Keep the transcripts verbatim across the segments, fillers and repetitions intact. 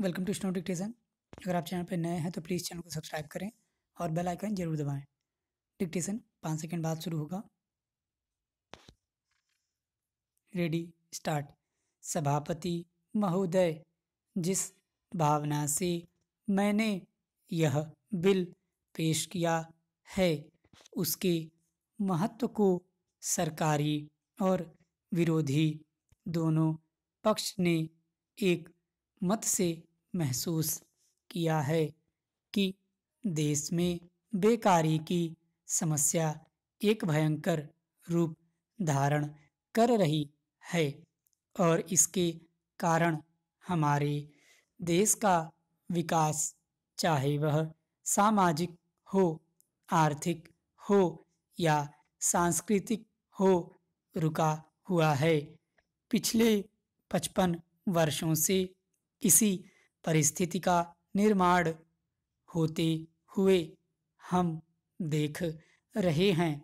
Welcome to snow dictation. अगर आप channel पर नए हैं तो प्लीज़ चैनल को सब्सक्राइब करें और बेल आइकन जरूर दबाएं। डिक्टेशन पाँच सेकंड बाद शुरू होगा। Ready start. सभापति महोदय, जिस भावना से मैंने यह बिल पेश किया है उसके महत्व को सरकारी और विरोधी दोनों पक्ष ने एक मत से महसूस किया है कि देश में बेकारी की समस्या एक भयंकर रूप धारण कर रही है और इसके कारण हमारे देश का विकास, चाहे वह सामाजिक हो, आर्थिक हो या सांस्कृतिक हो, रुका हुआ है। पिछले पचपन वर्षों से इसी परिस्थिति का निर्माण होते हुए हम देख रहे हैं।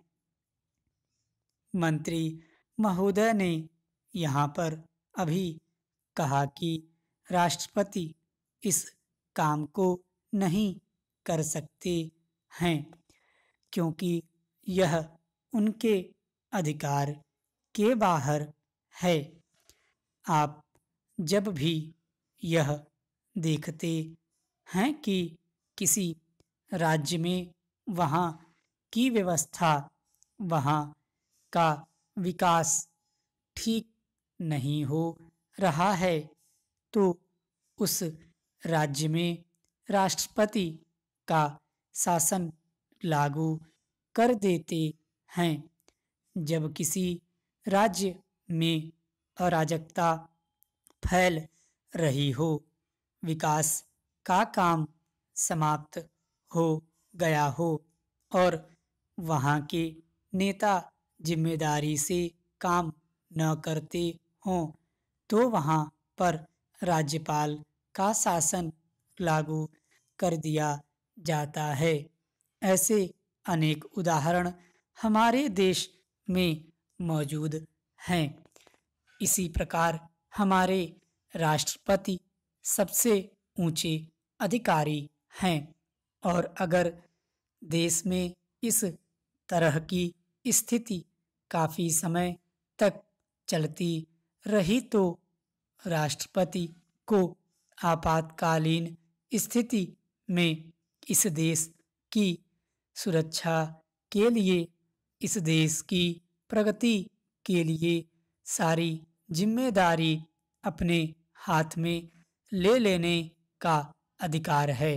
मंत्री महोदय ने यहाँ पर अभी कहा कि राष्ट्रपति इस काम को नहीं कर सकते हैं क्योंकि यह उनके अधिकार के बाहर है। आप जब भी यह देखते हैं कि किसी राज्य में वहाँ की व्यवस्था, वहाँ का विकास ठीक नहीं हो रहा है तो उस राज्य में राष्ट्रपति का शासन लागू कर देते हैं। जब किसी राज्य में अराजकता फैल रही हो, विकास का काम समाप्त हो गया हो और वहाँ के नेता जिम्मेदारी से काम न करते हों तो वहाँ पर राज्यपाल का शासन लागू कर दिया जाता है। ऐसे अनेक उदाहरण हमारे देश में मौजूद हैं। इसी प्रकार हमारे राष्ट्रपति सबसे ऊंचे अधिकारी हैं और अगर देश में इस तरह की स्थिति काफ़ी समय तक चलती रही तो राष्ट्रपति को आपातकालीन स्थिति में इस देश की सुरक्षा के लिए, इस देश की प्रगति के लिए सारी जिम्मेदारी अपने हाथ में ले लेने का अधिकार है।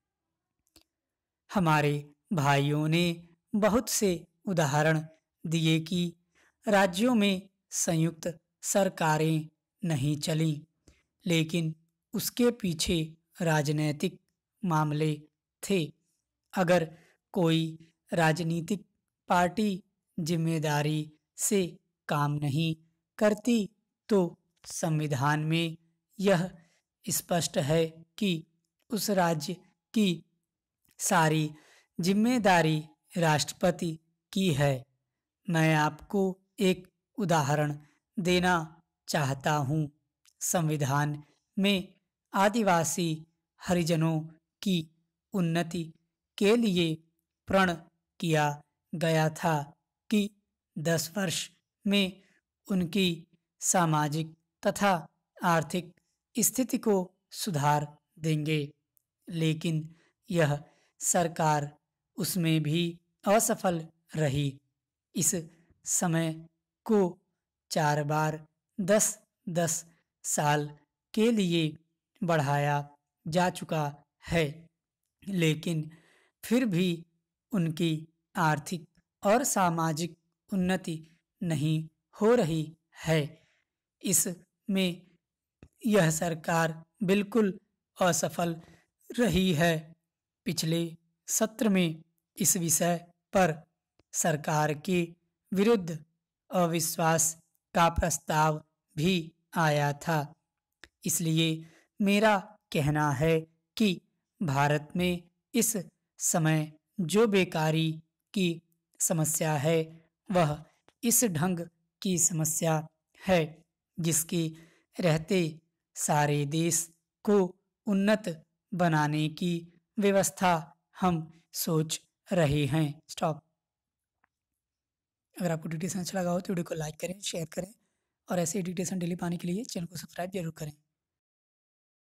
हमारे भाइयों ने बहुत से उदाहरण दिए कि राज्यों में संयुक्त सरकारें नहीं चलीं, लेकिन उसके पीछे राजनीतिक मामले थे। अगर कोई राजनीतिक पार्टी जिम्मेदारी से काम नहीं करती तो संविधान में यह स्पष्ट है कि उस राज्य की सारी जिम्मेदारी राष्ट्रपति की है। मैं आपको एक उदाहरण देना चाहता हूँ। संविधान में आदिवासी हरिजनों की उन्नति के लिए प्रण किया गया था कि दस वर्ष में उनकी सामाजिक तथा आर्थिक स्थिति को सुधार देंगे, लेकिन यह सरकार उसमें भी असफल रही। इस समय को चार बार दस दस साल के लिए बढ़ाया जा चुका है, लेकिन फिर भी उनकी आर्थिक और सामाजिक उन्नति नहीं हो रही है। इसमें यह सरकार बिल्कुल असफल रही है। पिछले सत्र में इस विषय पर सरकार के विरुद्ध अविश्वास का प्रस्ताव भी आया था। इसलिए मेरा कहना है कि भारत में इस समय जो बेकारी की समस्या है वह इस ढंग की समस्या है जिसके रहते सारे देश को उन्नत बनाने की व्यवस्था हम सोच रहे हैं। स्टॉप। अगर आपको डिक्टेशन अच्छा लगा हो तो वीडियो को लाइक करें, शेयर करें और ऐसे डिक्टेशन डेली पाने के लिए चैनल को सब्सक्राइब जरूर करें।